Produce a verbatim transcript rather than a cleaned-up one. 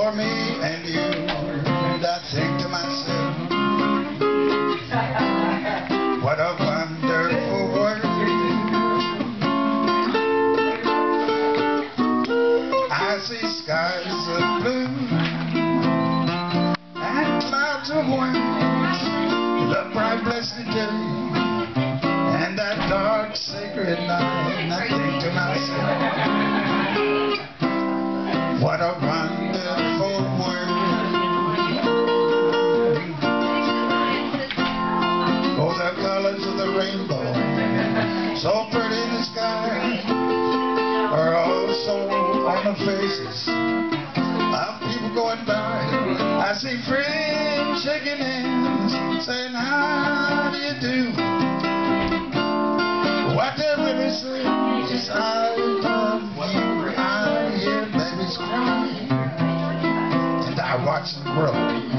for me and you. And I think to myself, what a wonderful world. I see skies of blue and clouds of white, the bright blessed day and that dark sacred night. And I think to myself, what a wonderful world. Oh, the colors of the rainbow, so pretty in the sky, are also on the faces of people going by. I see friends shaking hands, saying, how do you do? What they really say is, I love you. I hear babies cry, and I watch them grow.